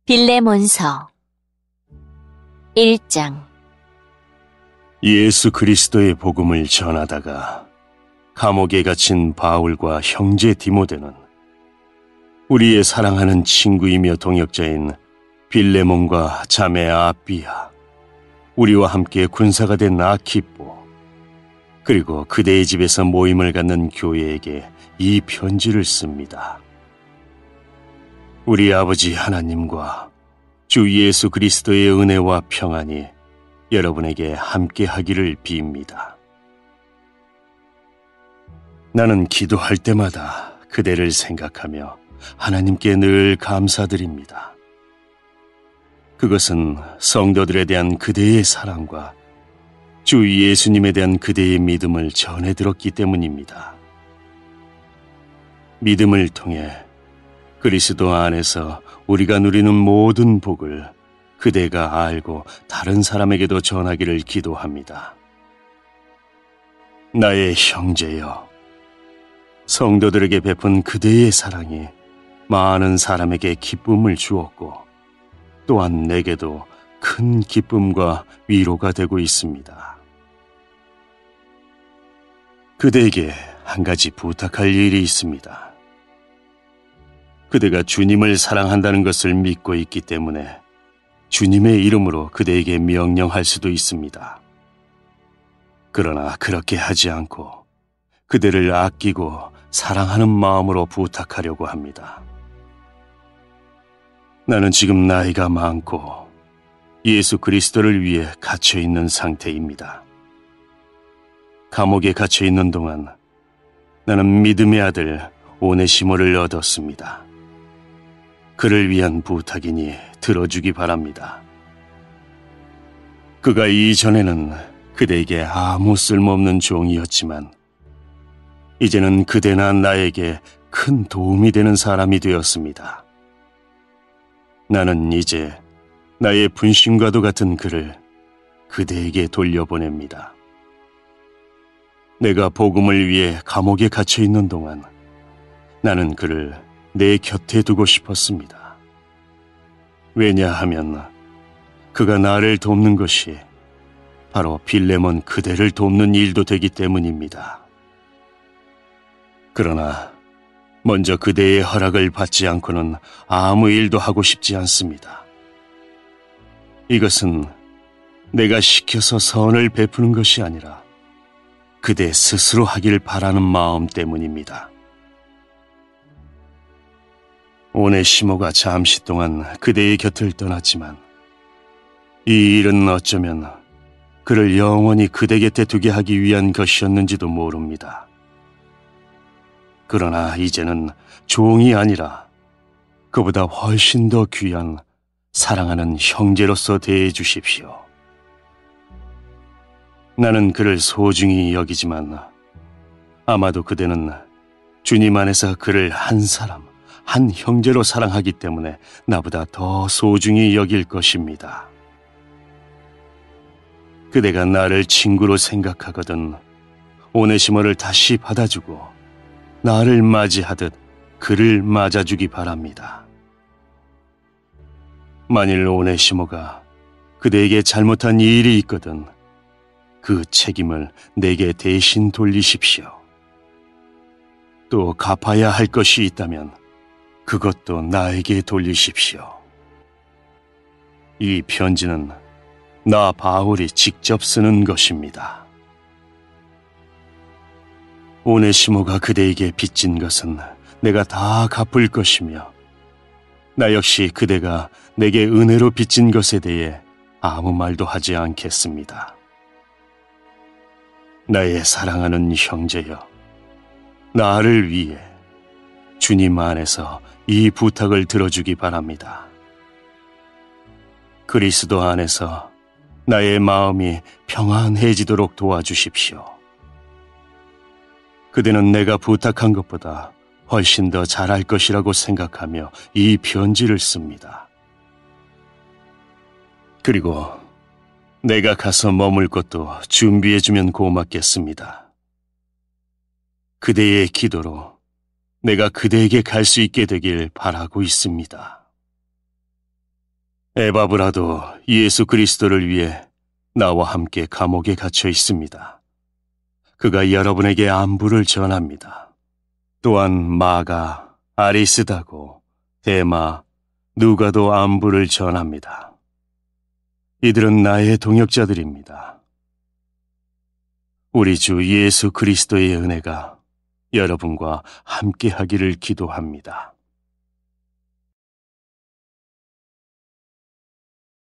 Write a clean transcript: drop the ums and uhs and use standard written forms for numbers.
빌레몬서 1장. 예수 그리스도의 복음을 전하다가 감옥에 갇힌 바울과 형제 디모데는 우리의 사랑하는 친구이며 동역자인 빌레몬과 자매 아비아, 우리와 함께 군사가 된 아키뽀, 그리고 그대의 집에서 모임을 갖는 교회에게 이 편지를 씁니다. 우리 아버지 하나님과 주 예수 그리스도의 은혜와 평안이 여러분에게 함께 하기를 빕니다. 나는 기도할 때마다 그대를 생각하며 하나님께 늘 감사드립니다. 그것은 성도들에 대한 그대의 사랑과 주 예수님에 대한 그대의 믿음을 전해 들었기 때문입니다. 믿음을 통해 그리스도 안에서 우리가 누리는 모든 복을 그대가 알고 다른 사람에게도 전하기를 기도합니다. 나의 형제여, 성도들에게 베푼 그대의 사랑이 많은 사람에게 기쁨을 주었고 또한 내게도 큰 기쁨과 위로가 되고 있습니다. 그대에게 한 가지 부탁할 일이 있습니다. 그대가 주님을 사랑한다는 것을 믿고 있기 때문에 주님의 이름으로 그대에게 명령할 수도 있습니다. 그러나 그렇게 하지 않고 그대를 아끼고 사랑하는 마음으로 부탁하려고 합니다. 나는 지금 나이가 많고 예수 그리스도를 위해 갇혀 있는 상태입니다. 감옥에 갇혀 있는 동안 나는 믿음의 아들 오네시모를 얻었습니다. 그를 위한 부탁이니 들어주기 바랍니다. 그가 이전에는 그대에게 아무 쓸모없는 종이었지만 이제는 그대나 나에게 큰 도움이 되는 사람이 되었습니다. 나는 이제 나의 분신과도 같은 그를 그대에게 돌려보냅니다. 내가 복음을 위해 감옥에 갇혀 있는 동안 나는 그를 내 곁에 두고 싶었습니다. 왜냐하면 그가 나를 돕는 것이 바로 빌레몬 그대를 돕는 일도 되기 때문입니다. 그러나 먼저 그대의 허락을 받지 않고는 아무 일도 하고 싶지 않습니다. 이것은 내가 시켜서 선을 베푸는 것이 아니라 그대 스스로 하길 바라는 마음 때문입니다. 오네시모가 잠시 동안 그대의 곁을 떠났지만 이 일은 어쩌면 그를 영원히 그대 곁에 두게 하기 위한 것이었는지도 모릅니다. 그러나 이제는 종이 아니라 그보다 훨씬 더 귀한 사랑하는 형제로서 대해 주십시오. 나는 그를 소중히 여기지만 아마도 그대는 주님 안에서 그를 한 사람, 한 형제로 사랑하기 때문에 나보다 더 소중히 여길 것입니다. 그대가 나를 친구로 생각하거든 오네시모를 다시 받아주고 나를 맞이하듯 그를 맞아주기 바랍니다. 만일 오네시모가 그대에게 잘못한 일이 있거든 그 책임을 내게 대신 돌리십시오. 또 갚아야 할 것이 있다면 그것도 나에게 돌리십시오. 이 편지는 나 바울이 직접 쓰는 것입니다. 오네시모가 그대에게 빚진 것은 내가 다 갚을 것이며 나 역시 그대가 내게 은혜로 빚진 것에 대해 아무 말도 하지 않겠습니다. 나의 사랑하는 형제여, 나를 위해 주님 안에서 이 부탁을 들어주기 바랍니다. 그리스도 안에서 나의 마음이 평안해지도록 도와주십시오. 그대는 내가 부탁한 것보다 훨씬 더 잘할 것이라고 생각하며 이 편지를 씁니다. 그리고 내가 가서 머물 곳도 준비해주면 고맙겠습니다. 그대의 기도로 내가 그대에게 갈 수 있게 되길 바라고 있습니다. 에바브라도 예수 그리스도를 위해 나와 함께 감옥에 갇혀 있습니다. 그가 여러분에게 안부를 전합니다. 또한 마가, 아리스다고, 데마, 누가도 안부를 전합니다. 이들은 나의 동역자들입니다. 우리 주 예수 그리스도의 은혜가 여러분과 함께 하기를 기도합니다.